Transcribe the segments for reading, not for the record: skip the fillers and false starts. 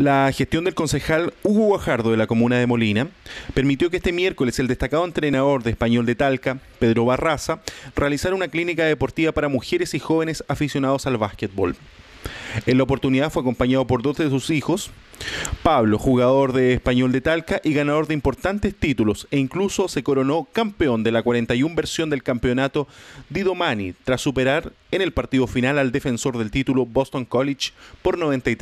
La gestión del concejal Hugo Guajardo de la comuna de Molina permitió que este miércoles el destacado entrenador de Español de Talca, Pedro Barraza, realizara una clínica deportiva para mujeres y jóvenes aficionados al básquetbol. En la oportunidad fue acompañado por dos de sus hijos, Pablo, jugador de Español de Talca y ganador de importantes títulos, e incluso se coronó campeón de la 41 versión del campeonato Didomani, tras superar en el partido final al defensor del título Boston College por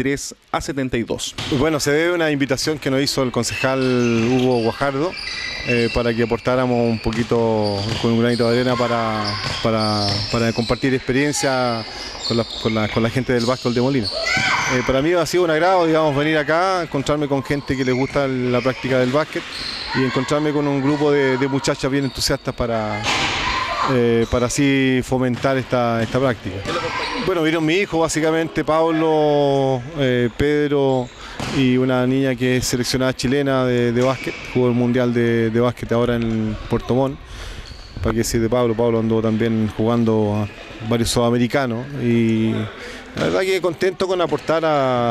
93-72. Bueno, se debe a una invitación que nos hizo el concejal Hugo Guajardo para que aportáramos un poquito con un granito de arena para compartir experiencia con la gente del básquetbol de Molina. Para mí ha sido un agrado, digamos, venir acá, encontrarme con gente que les gusta la práctica del básquet y encontrarme con un grupo de muchachas bien entusiastas para así fomentar esta práctica. Bueno, vieron mi hijo, básicamente, Pablo, Pedro y una niña que es seleccionada chilena de básquet, jugó el mundial de básquet ahora en Puerto Montt. Para que decir de Pablo, Pablo andó también jugando a varios sudamericanos y la verdad que contento con aportar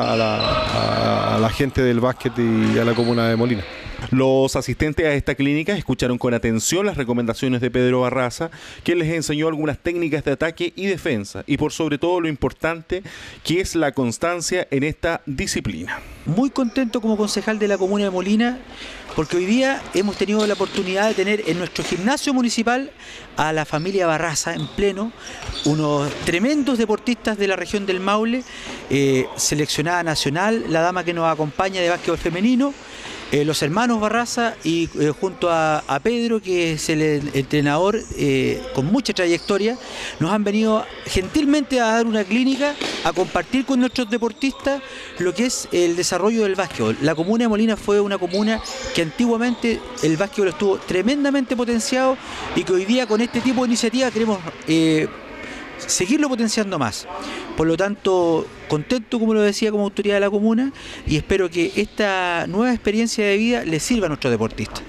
a la gente del básquet y a la comuna de Molina. Los asistentes a esta clínica escucharon con atención las recomendaciones de Pedro Barraza, quien les enseñó algunas técnicas de ataque y defensa y por sobre todo lo importante que es la constancia en esta disciplina. Muy contento como concejal de la comuna de Molina porque hoy día hemos tenido la oportunidad de tener en nuestro gimnasio municipal a la familia Barraza en pleno, unos tremendos deportistas de la región del Maule, seleccionada nacional, la dama que nos acompaña de básquetbol femenino, los hermanos Barraza y junto a Pedro, que es el entrenador con mucha trayectoria, nos han venido gentilmente a dar una clínica, a compartir con nuestros deportistas lo que es el desarrollo del básquetbol. La comuna de Molina fue una comuna que antiguamente el básquetbol estuvo tremendamente potenciado y que hoy día con este tipo de iniciativa queremos seguirlo potenciando más. Por lo tanto, contento, como lo decía, como autoridad de la comuna, y espero que esta nueva experiencia de vida les sirva a nuestros deportistas.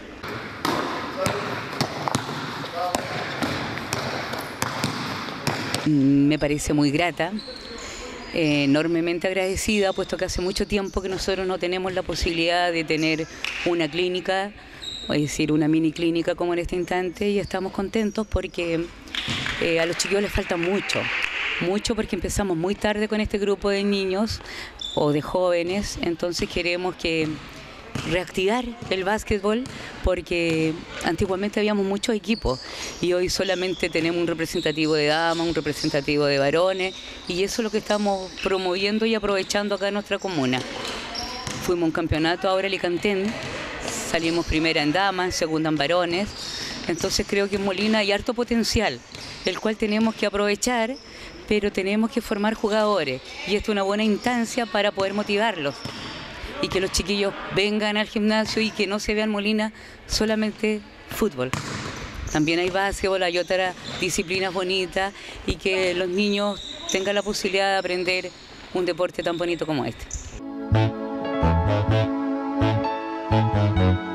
Me parece muy grata, enormemente agradecida, puesto que hace mucho tiempo que nosotros no tenemos la posibilidad de tener una clínica, es decir, una mini clínica como en este instante, y estamos contentos porque a los chiquillos les falta mucho porque empezamos muy tarde con este grupo de niños o de jóvenes, entonces queremos reactivar el básquetbol porque antiguamente habíamos muchos equipos y hoy solamente tenemos un representativo de damas, un representativo de varones y eso es lo que estamos promoviendo y aprovechando acá en nuestra comuna. Fuimos a un campeonato ahora Alicantén, salimos primera en damas, segunda en varones, entonces creo que en Molina hay harto potencial, el cual tenemos que aprovechar, pero tenemos que formar jugadores y esto es una buena instancia para poder motivarlos y que los chiquillos vengan al gimnasio y que no se vean Molina solamente fútbol. También hay básquetbol, hay otras disciplinas bonitas y que los niños tengan la posibilidad de aprender un deporte tan bonito como este.